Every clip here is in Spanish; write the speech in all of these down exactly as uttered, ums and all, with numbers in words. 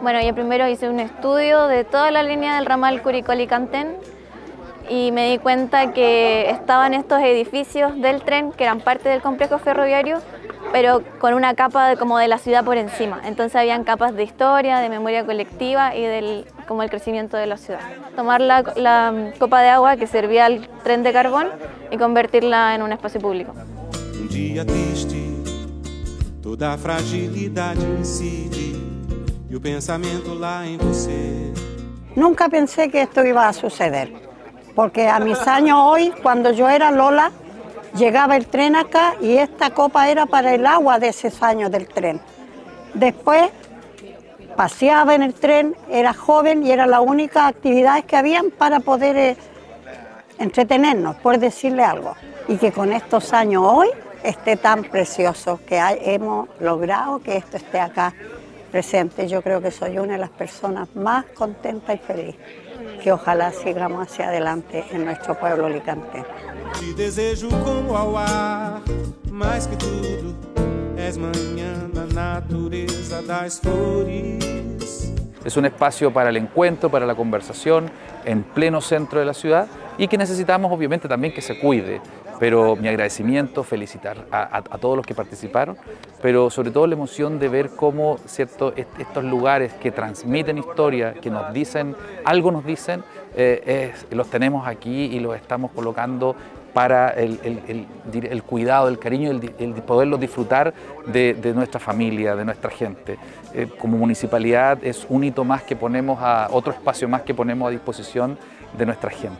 Bueno, yo primero hice un estudio de toda la línea del ramal Curicó-Licantén y me di cuenta que estaban estos edificios del tren que eran parte del complejo ferroviario, pero con una capa de, como de la ciudad por encima. Entonces habían capas de historia, de memoria colectiva y del como el crecimiento de la ciudad. Tomar la, la copa de agua que servía al tren de carbón y convertirla en un espacio público. Um dia triste, toda a fragilidade incide e o pensamento lá em você. Nunca pensé que esto iba a suceder, porque a mis años hoy, cuando yo era Lola, llegaba el tren acá y esta copa era para el agua de esos años del tren. Después paseaba en el tren, era joven y era la única actividad que habían para poder eh, entretenernos, por decirle algo. Y que con estos años hoy esté tan precioso, que hay, hemos logrado que esto esté acá presente. Yo creo que soy una de las personas más contentas y feliz, que ojalá sigamos hacia adelante en nuestro pueblo Licantén. Te desejo como ao ar, mais que tudo, és manhã na natureza das flores. Es un espacio para el encuentro, para la conversación, en pleno centro de la ciudad y que necesitamos obviamente también que se cuide. Pero mi agradecimiento, felicitar a, a, a todos los que participaron, pero sobre todo la emoción de ver cómo cierto, est estos lugares que transmiten historia, que nos dicen, algo nos dicen, eh, es, los tenemos aquí y los estamos colocando para el, el, el, el cuidado, el cariño, el, el poderlos disfrutar de, de nuestra familia, de nuestra gente. Eh, como municipalidad es un hito más que ponemos a, otro espacio más que ponemos a disposición de nuestra gente.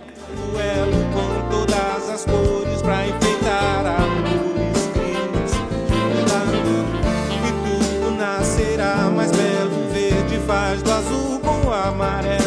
Pra enfeitar amores crimes, e tudo nascerá mais belo, verde faz do azul com o amarelo.